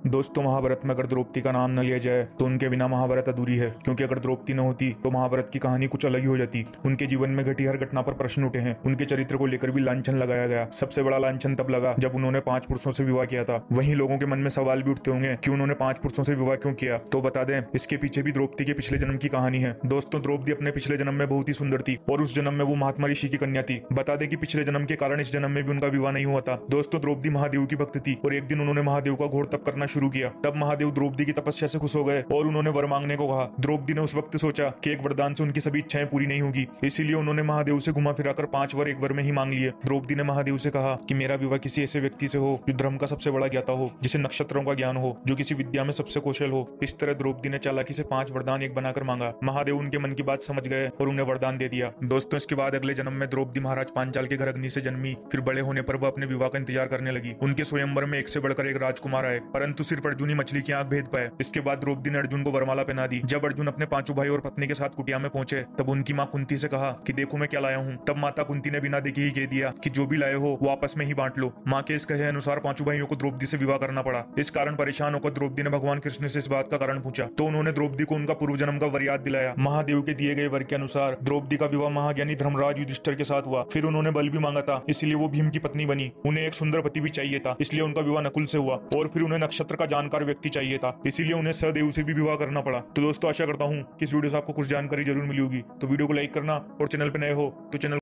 दोस्तों, महाभारत में अगर द्रौपदी का नाम न लिया जाए तो उनके बिना महाभारत अधूरी है, क्योंकि अगर द्रौपदी न होती तो महाभारत की कहानी कुछ अलग ही हो जाती। उनके जीवन में घटी हर घटना पर प्रश्न उठे हैं। उनके चरित्र को लेकर भी लांछन लगाया गया। सबसे बड़ा लांछन तब लगा जब उन्होंने 5 पुरुषों से विवाह किया था। वहीं लोगों के मन में सवाल भी उठते होंगे कि उन्होंने 5 पुरुषों से विवाह क्यों किया। तो बता दें, इसके पीछे भी द्रौपदी के पिछले जन्म की कहानी है। दोस्तों, द्रौपदी अपने पिछले जन्म में बहुत ही सुंदर थी और उस जन्म में वो महात्मा ऋषि की कन्या थी। बता दें कि पिछले जन्म के कारण इस जन्म में भी उनका विवाह नहीं हुआ था। दोस्तों, द्रौपदी महादेव की भक्त थी और एक दिन उन्होंने महादेव का घोर तप करना शुरू किया। तब महादेव द्रौपदी की तपस्या से खुश हो गए और उन्होंने वर मांगने को कहा। द्रौपदी ने उस वक्त सोचा कि एक वरदान से उनकी सभी इच्छाएं पूरी नहीं होगी, इसीलिए उन्होंने महादेव से घुमा फिराकर 5 वर एक वर में ही मांग लिए। द्रौपदी ने महादेव से कहा कि मेरा विवाह किसी ऐसे व्यक्ति से हो जो धर्म का सबसे बड़ा ज्ञाता हो, जिसे नक्षत्रों का ज्ञान हो, जो किसी विद्या में सबसे कौशल हो। इस तरह द्रौपदी ने चालाकी से 5 वरदान एक बनाकर मांगा। महादेव उनके मन की बात समझ गए और उन्हें वरदान दे दिया। दोस्तों, इसके बाद अगले जन्म में द्रौपदी महाराज पांचाल के घर अग्नि से जन्मी। फिर बड़े होने पर वह अपने विवाह का इंतजार करने लगी। उनके स्वयंवर में एक से बढ़कर एक राजकुमार आए, परंतु सिर्फ अर्जुन ही मछली की आंख भेद पाए। इसके बाद द्रौपदी ने अर्जुन को वरमाला पहना दी। जब अर्जुन अपने 5 भाई और पत्नी के साथ कुटिया में पहुंचे तब उनकी मां कुंती से कहा कि देखो मैं क्या लाया हूं। तब माता कुंती ने बिना देखे ही कह दिया कि जो भी लाए हो वो आपस में ही बांट लो। मां के इस कहे अनुसार 5 भाइयों को द्रौपदी से विवाह करना पड़ा। इस कारण परेशान होकर द्रौपदी ने भगवान कृष्ण से इस बात का कारण पूछा, तो उन्होंने द्रौपदी को उनका पूर्व जन्म का वर याद दिलाया। महादेव के दिए गए वर के अनुसार द्रौपदी का विवाह महाज्ञानी धर्मराज युधिष्ठिर के साथ हुआ। फिर उन्होंने बल भी मांगा था, इसलिए वो भीम की पत्नी बनी। उन्हें एक सुंदर पति भी चाहिए था, इसलिए उनका विवाह नकुल से हुआ। और फिर उन्हें नक्षत्र का जानकार व्यक्ति चाहिए था, इसीलिए उन्हें सहदेव से भी विवाह करना पड़ा। तो दोस्तों, आशा करता हूँ कि इस वीडियो से आपको कुछ जानकारी जरूर मिली होगी। तो वीडियो को लाइक करना और चैनल पर नए हो तो चैनल